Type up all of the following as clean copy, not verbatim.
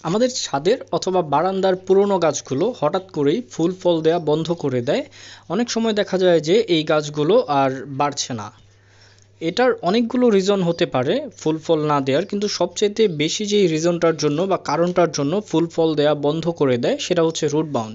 আমাদের ছাদের অথবা বারান্দার পুরনো গাছগুলো হঠাৎ করেই ফুল ফল দেয়া বন্ধ করে দেয়। অনেক সময় দেখা যায় যে এই গাছগুলো আর বাড়ছে না। এটার অনেকগুলো রিজন হতে পারে ফুল ফল না দেওয়ার, কিন্তু সবচেয়ে বেশি যেই রিজনটার জন্য বা কারণটার জন্য ফুল ফল দেয়া বন্ধ করে দেয় সেটা হচ্ছে রুট বাউন্ড।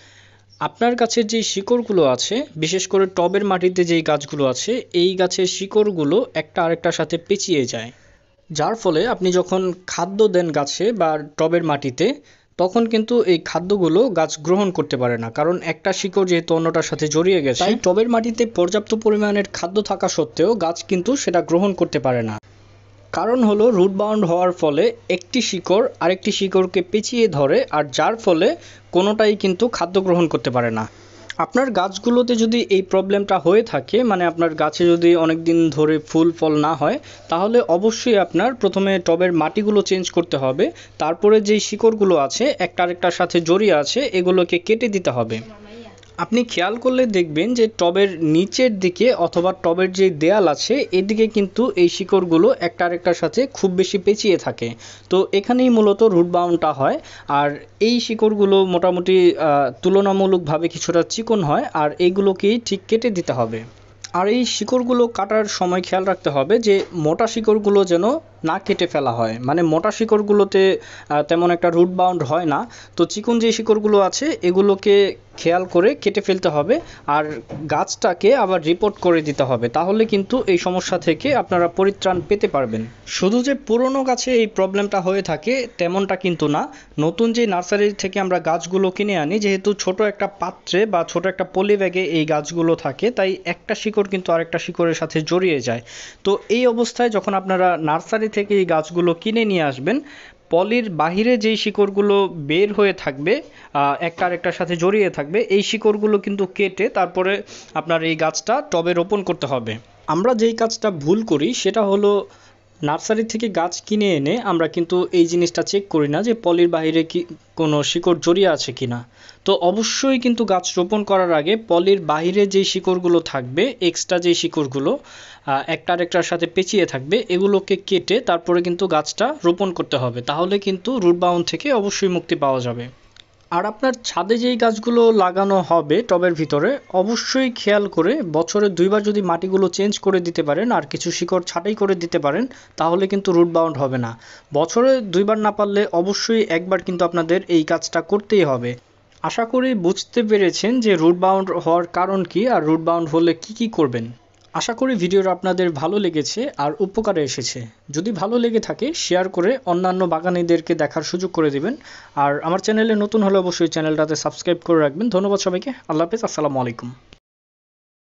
আপনার গাছের যেই শিকড়গুলো আছে, বিশেষ করে টবের মাটিতে যেই গাছগুলো আছে, এই গাছের শিকড়গুলো একটা আরেকটার সাথে পেঁচিয়ে যায়, যার ফলে আপনি যখন খাদ্য দেন গাছে বা টবের মাটিতে, তখন কিন্তু এই খাদ্যগুলো গাছ গ্রহণ করতে পারে না, কারণ একটা শিকড় যেহেতু অন্যটার সাথে জড়িয়ে গেছে। তাই টবের মাটিতে পর্যাপ্ত পরিমাণের খাদ্য থাকা সত্ত্বেও গাছ কিন্তু সেটা গ্রহণ করতে পারে না। কারণ হলো রুট বাউন্ড হওয়ার ফলে একটি শিকড় আরেকটি শিকড়কে পেঁচিয়ে ধরে, আর যার ফলে কোনোটাই কিন্তু খাদ্য গ্রহণ করতে পারে না। আপনার গাছগুলোতে যদি এই প্রবলেমটা হয়ে থাকে, মানে আপনার গাছে যদি অনেক দিন ধরে ফুল ফল না হয়, তাহলে অবশ্যই আপনার প্রথমে টবের মাটিগুলো চেঞ্জ করতে হবে। তারপরে যেই শিকড়গুলো আছে একটা আরেকটার সাথে জড়িয়ে আছে, এগুলোকে কেটে দিতে হবে। আপনি খেয়াল করলে দেখবেন যে টবের নিচের দিকে অথবা টবের যে দেয়াল আছে, এদিকে কিন্তু এই শিকড়গুলো একটা আরেকটার সাথে খুব বেশি পেঁচিয়ে থাকে। তো এখানেই মূলত রুট বাউন্ডটা হয়। আর এই শিকড়গুলো মোটামুটি তুলনামূলকভাবে কিছুটা চিকন হয়, আর এইগুলোকেই ঠিক কেটে দিতে হবে। আর এই শিকড়গুলো কাটার সময় খেয়াল রাখতে হবে যে মোটা শিকড়গুলো যেন না কেটে ফেলা হয়, মানে মোটা শিকড়গুলোতে তেমন একটা রুট বাউন্ড হয় না। তো চিকন যে শিকড়গুলো আছে এগুলোকে খেয়াল করে কেটে ফেলতে হবে, আর গাছটাকে আবার রিপোর্ট করে দিতে হবে। তাহলে কিন্তু এই সমস্যা থেকে আপনারা পরিত্রাণ পেতে পারবেন। শুধু যে পুরনো গাছে এই প্রবলেমটা হয়ে থাকে তেমনটা কিন্তু না। নতুন যে নার্সারি থেকে আমরা গাছগুলো কিনে আনি, যেহেতু ছোট একটা পাত্রে বা ছোট একটা পলি ব্যাগে এই গাছগুলো থাকে, তাই একটা শিকড় কিন্তু আরেকটা শিকড়ের সাথে জড়িয়ে যায়। তো এই অবস্থায় যখন আপনারা নার্সারি থেকে এই গাছগুলো কিনে নিয়ে আসবেন, পলির বাহিরে যেই শিকড়গুলো বের হয়ে থাকবে, একটা আরেকটার সাথে জড়িয়ে থাকবে, এই শিকড়গুলো কিন্তু কেটে তারপরে আপনার এই গাছটা টবে রোপণ করতে হবে। আমরা যেই কাজটা ভুল করি সেটা হলো, নার্সারি থেকে গাছ কিনে এনে আমরা কিন্তু এই জিনিসটা চেক করি না যে পলির বাইরে কি কোনো শিকড় জড়িয়ে আছে কিনা। তো অবশ্যই কিন্তু গাছ রোপণ করার আগে পলির বাইরে যেই শিকড়গুলো থাকবে, এক্সট্রা যেই শিকড়গুলো একটা আরেকটার সাথে পেঁচিয়ে থাকবে, এগুলোকে কেটে তারপরে কিন্তু গাছটা রোপণ করতে হবে। তাহলে কিন্তু রুট বাউন্ড থেকে অবশ্যই মুক্তি পাওয়া যাবে। আর আপনার ছাদে যেই গাছগুলো লাগানো হবে টবের ভিতরে, অবশ্যই খেয়াল করে বছরে 2বার যদি মাটিগুলো চেঞ্জ করে দিতে পারেন আর কিছু শিকড় ছাঁটাই করে দিতে পারেন, তাহলে কিন্তু রুট বাউন্ড হবে না। বছরে 2বার না পারলে অবশ্যই একবার কিন্তু আপনাদের এই কাজটা করতেই হবে। আশা করি বুঝতে পেরেছেন যে রুট বাউন্ড হওয়ার কারণ কি আর রুট বাউন্ড হলে কি করবেন। আশা করি ভিডিওটা আপনাদের ভালো লেগেছে আর উপকারে এসেছে। যদি ভালো লেগে থাকে শেয়ার করে অন্যান্য বাগানীদেরকে দেখার সুযোগ করে দিবেন। আর আমার চ্যানেলে নতুন হলে অবশ্যই চ্যানেলটাতে সাবস্ক্রাইব করে রাখবেন। ধন্যবাদ সবাইকে। আল্লাহ হাফেজ। আসসালামু আলাইকুম।